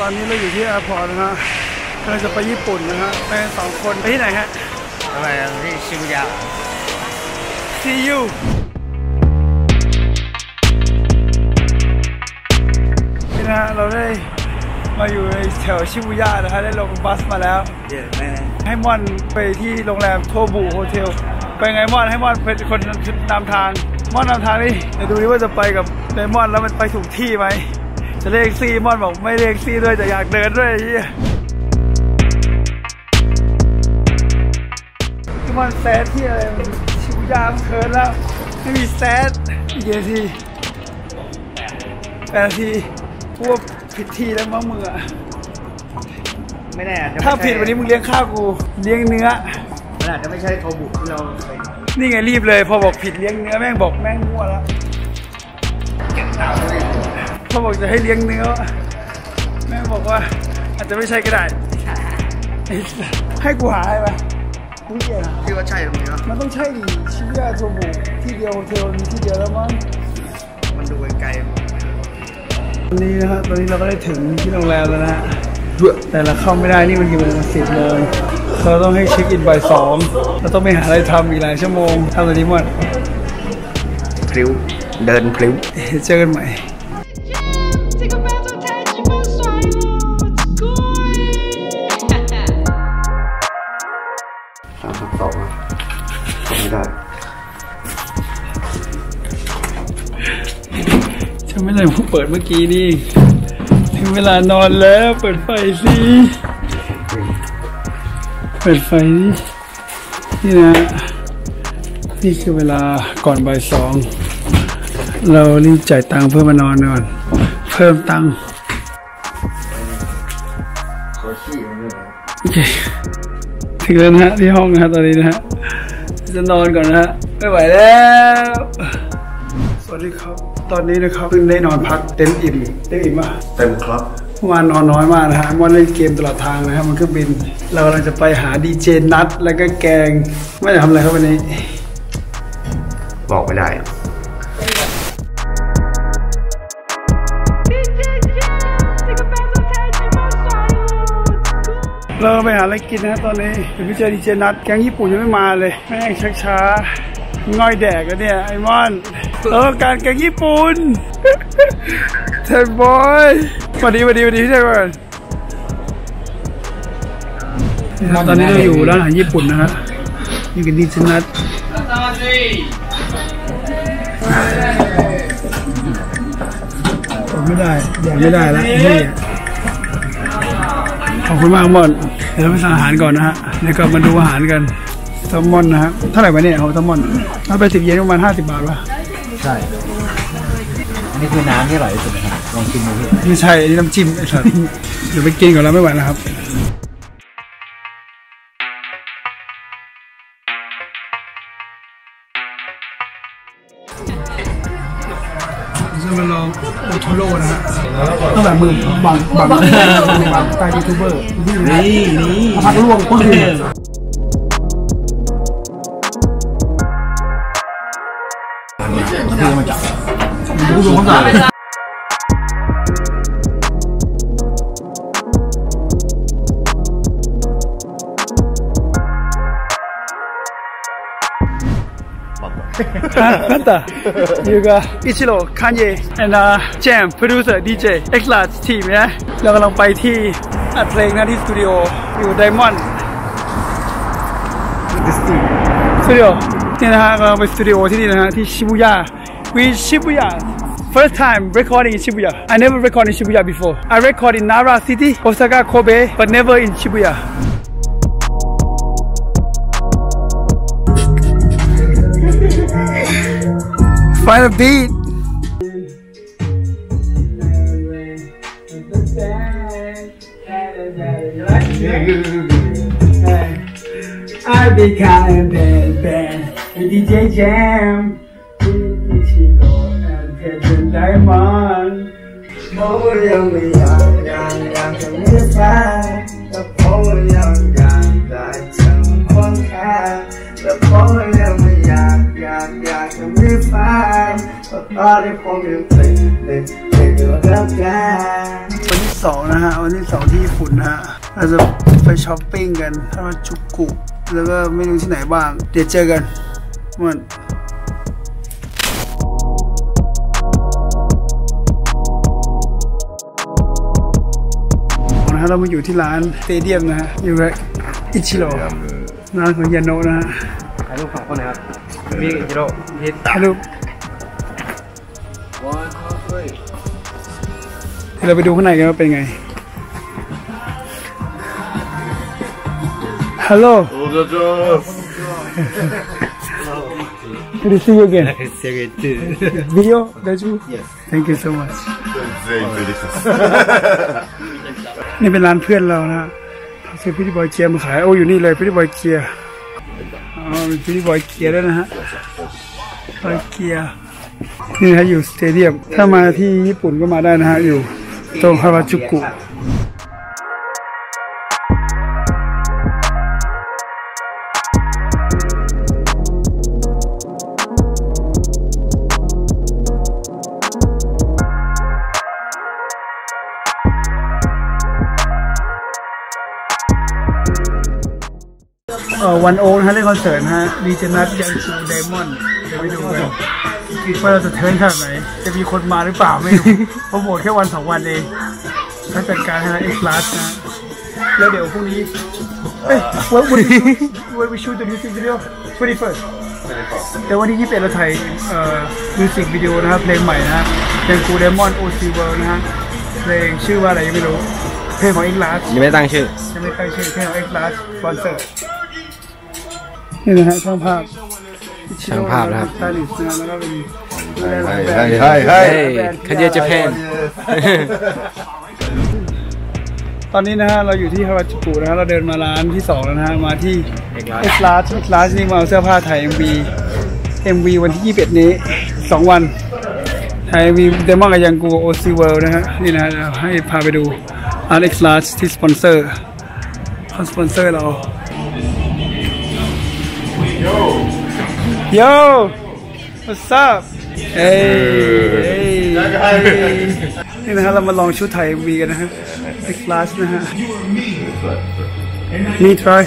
ตอนนี้เราอยู่ที่แอร์พอร์ตนะฮะกำลังจะไปญี่ปุ่นนะฮะไป2 คนไปที่ไหนฮะไปที่ชิบุย่า See you นี่นะฮะเราได้มาอยู่ในแถวชิบุย่านะฮะได้ลงบัสมาแล้วให้ม่อนไปที่โรงแรมโทบุโฮเทลไปไงม่อนให้ม่อนเป็นคนนำทางม่อนนำทางนี่เดี๋ยวดูดิว่าจะไปกับไดมอนด์แล้วมันไปถูกที่ไหมจะเรียกซี่ม่อนบอกไม่เรียกซี่ด้วยแต่อยากเดินด้วยที่ม่อนแซดที่อะไรชิบุย่ามันเคิร์นแล้วไม่มีแซดกี่นาที8 นาทีพวกผิดทีแล้วมั้งมึงอะไม่แน่ถ้าผิดวันนี้มึงเลี้ยงข้าวกูเลี้ยงเนื้อมันอาจจะไม่ใช่โทบุที่เรานี่ไงรีบเลยพอบอกผิดเลี้ยงเนื้อแม่งบอกแม่งมั่วแล้วพอบอกจะให้เลี้ยงเนื้อแม่งบอกว่าอาจจะไม่ใช่ก็ได้ให้กูหาอะไรไปกูเกลียดพี่ว่าใช่ตรงนี้มันต้องใช่ดิชิบุย่าโทบุที่เดียวโฮเทลมีที่เดียวแล้วมั้งมันดูไกลตอนนี้นะฮะตอนนี้เราก็ได้ถึงที่โรงแรมแล้วนะฮะแต่เราเข้าไม่ได้นี่มันกี่โมง10 โมงเราต้องให้เช็คอินบ่าย 2เราต้องไปหาอะไรทำอีกหลายชั่วโมงทำอะไรดีมั้งพลิ้วเดินพลิ้วเจอกันใหม่ 32ไม่ได้ฉันไม่ได้เปิดเมื่อกี้นี่ถึงเวลานอนแล้วเปิดไฟสิเปิดไฟนี่นะนี่คือเวลาก่อนบ่าย 2เรารีบจ่ายตังค์เพื่อมานอนก่อนเพิ่มตังค์โอเคถึงแล้วนะฮะที่ห้องนะฮะตอนนี้นะฮะจะนอนก่อนนะฮะไม่ไหวแล้วสวัสดีครับตอนนี้นะครับเพิ่งได้นอนพักเต็มอิ่มป่ะเต็มครับเมื่อวานนอนน้อยมากนะฮะวันเล่นเกมตลอดทางนะครับมันเครื่องบินเรากำลังจะไปหาดีเจนัทแล้วก็แกงไม่ได้ทำอะไรครับวันนี้บอกไม่ได้เราไปหาอะไรกินนะตอนนี้เดี๋ยวไปเจอดีเจนัทแกงญี่ปุ่นยังไม่มาเลยแม่งช้าง่อยแดกกันเนี่ยไอ้มอนเราต้องการแกงญี่ปุ่นเทนบอยสวัสดีพี่เทนบอยตอนนี้เราอยู่ร้านอาหารญี่ปุ่นนะฮะนี่กันดีเจนัทไม่ได้อย่างไม่ได้แล้วนี่ขอบคุณมากมอนเดี๋ยวเราไปสั่งอาหารก่อนนะฮะเดี๋ยวกลับมาดูอาหารกันแซลมอนนะฮะเท่าไหร่วะเนี่ยเอาแซลมอนถ้าไป10 เยนประมาณ50 บาทวะใช่นี่คือน้ำที่อร่อยที่สุดนะครับลองกินดูพี่ไม่ใช่นี่น้ำจิ้มไอ้สัสเดี๋ยวไปกินก่อนแล้วไม่ไหวนะครับจะมาลองโอโทโร่นะฮะต้องแบบมือบังสไตล์ยูทูบเบอร์นี่พักล่วงปุ๊บมาจับดูเขาจ่ายKanta, you got Ichiro, Kanye, and Jam, producer, DJ, X-Large team นะเรากำลังไปที่อัดเพลงนะที่สตูดิโออยู่ไดมอนด์สตูดิโอนี่นะฮะเราไปสตูดิโอที่นี่นะฮะที่ชิบุย่าShibuya first time recording in Shibuya I never recorded in Shibuya before I recorded in Nara City Osaka Kobe but never in Shibuya Find a beat I be kind bad with DJ Jam Ichiro and Pedro Diamond โอ้ยังไม่อยากจะมีแฟนแต่โอ้ยังได้จังคนแค่แต่โอ้ยังไม่อยากจะมีแฟนแต่วันที่2นะฮะวันที่2ที่ญี่ปุ่นนะฮะเราจะไปช้อปปิ้งกันฮาราจูกุแล้วก็ไม่รู้ที่ไหนบ้างเดี๋ยวเจอกันมันนะฮะเรามาอยู่ที่ร้านสเตเดียมนะฮะอยู่กับอิชิโร่ร้านของยาโนะนะฮะถ่ายรูป2 คนนะครับมีอิชิโร่ถ่ายรูปเราไปดูข้างในกันว่าเป็นไงฮัลโหล Good to see you again. Video, that's you. Yes. Thank you so much. นี่เป็นร้านเพื่อนเรานะซื้อพิธีบอยเกียร์มาขายโอ้อยู่นี่เลยพิธีบอยเกียร์มีพิธีบอยเกียร์ด้วยนะฮะบอยเกียร์นี่นะอยู่สเตเดียมถ้ามาที่ญี่ปุ่นก็มาได้นะฮะอยู่ตรงฮาราจูกุวันโอ๊กนะฮะเล่นคอนเสิร์ตนะฮะดีเจนัทยังชูไดมอนด์เดี๋ยวไปดูกันว่าเราจะเทิร์นขนาดไหนจะมีคนมาหรือเปล่าไม่รู้เพราะโหมดแค่วัน2 วันเองถ้าจัดการให้เอ็กซ์ลาสนะแล้วเดี๋ยวพรุ่งนี้วันวิชูตัวมิวสิกวิดีโอ21แต่วันที่21เราถ่ายมิวสิกวิดีโอนะครับเพลงใหม่นะฮะยังชูไดมอนด์โอซีเวิลด์นะฮะเพลงชื่อว่าอะไรยังไม่รู้เพลงของเอ็กซ์ลาสยังไม่ตั้งชื่อเพลงของเอ็กซ์ลาสสปอนเซอร์นี่นะฮะช่างภาพนะครับสไตลิสต์นะแล้วก็เป็นคันเดียญี่ปุ่นตอนนี้นะฮะเราอยู่ที่ฮาราจูกุนะฮะเราเดินมาร้านที่2แล้วนะฮะมาที่เอ็กซ์ลาสนี่มาเอาเสื้อผ้าถ่าย MV วันที่21นี้2 วันถ่าย MV เดมอนกับยังกูโอซีเวิลด์นะฮะนี่นะให้พาไปดูร้านเอ็กซ์ลาสที่สปอนเซอร์เขาสปอนเซอร์เราYo, what's up? Hey, นี่นะฮะเรามาลองชุดไทยวีกันนะฮะในคลาสนะฮะมี try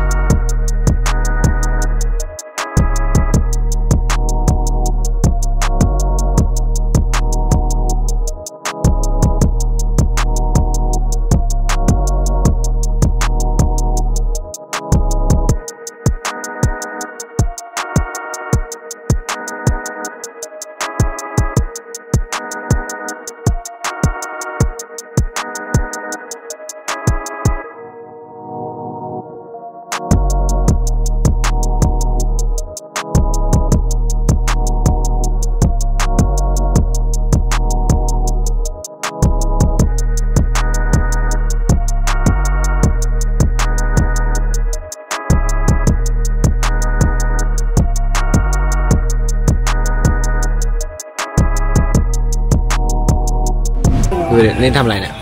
นี่ทำอะไรเนี่ย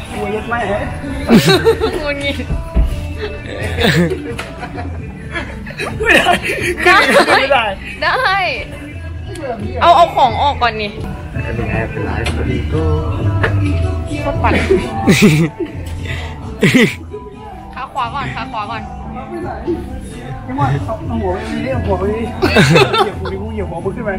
งุนงิดได้เอาของออกก่อนนี่เป็นไงเป็นไรพอดีก็ปั่นขาขวาก่อนไม่ว่าเอาหัวไปนี่เอาหัวไปนี่เหยียบหัวมึงขึ้นไป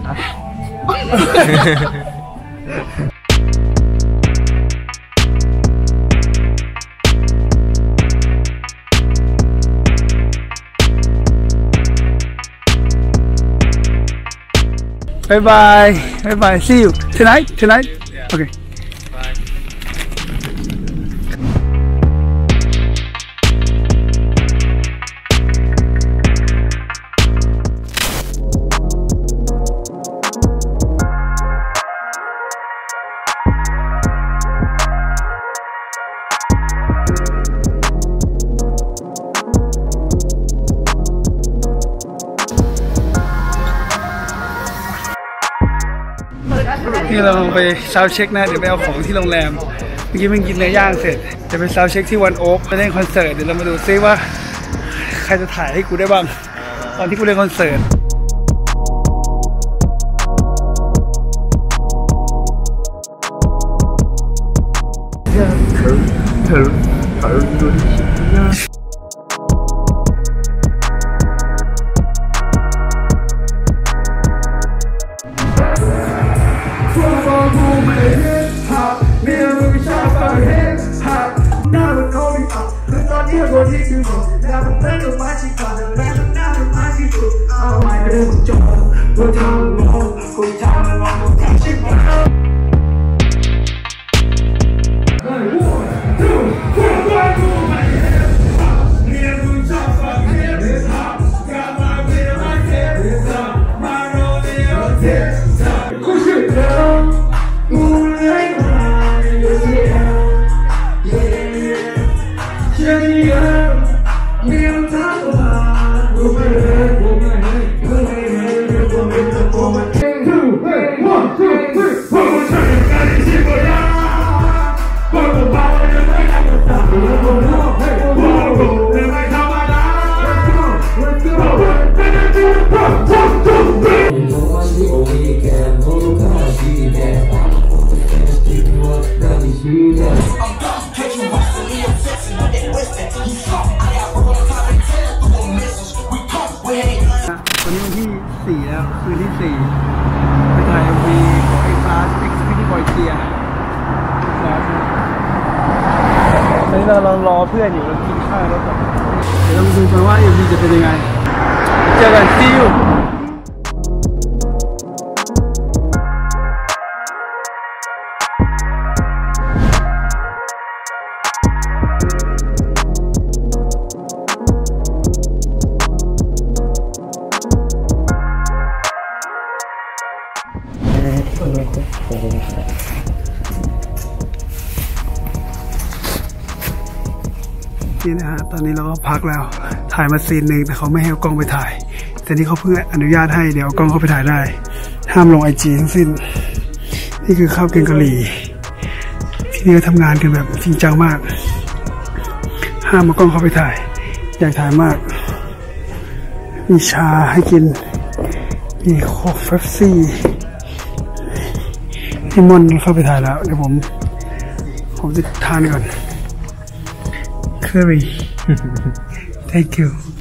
Bye. See you tonight. Okay. Bye. นี่เราไปซาวด์เช็คนะเดี๋ยวไปเอาของที่โรงแรมเมื่อกี้มันกินเนื้อย่างเสร็จจะไปซาวด์เช็คที่วันโอ๊กไปเล่นคอนเสิร์ตเดี๋ยวเรามาดูซิว่าใครจะถ่ายให้กูได้บ้างตอนที่กูเล่นคอนเสิร์ตดูดิวันนี้วันที่4แล้วคืนที่4ไปถ่าย MV ของExhibit Boy Gear ตอนนี้เรารอเพื่อนอยู่เรากินข้าวแล้วก่อนเดี๋ยวเราดูกันว่า MV จะเป็นยังไงเจอกันซิวนี่นะฮะตอนนี้เราก็พักแล้วถ่ายมาซีนหนึ่งแต่เขาไม่ให้เอากล้องไปถ่ายแต่นี่เขาเพิ่งอนุญาตให้เดี๋ยวเอากล้องเข้าไปถ่ายได้ห้ามลงIGทั้งสิ้นนี่คือข้าวแกงกะหรี่ที่นี่ก็ทำงานกันแบบจริงจังมากห้ามเอากล้องเข้าไปถ่ายอยากถ่ายมากมีชาให้กินมีโค้กเฟปซี่พี่มอนเข้าไปถ่ายแล้วเดี๋ยวผมจะทานก่อนCurry. Thank you.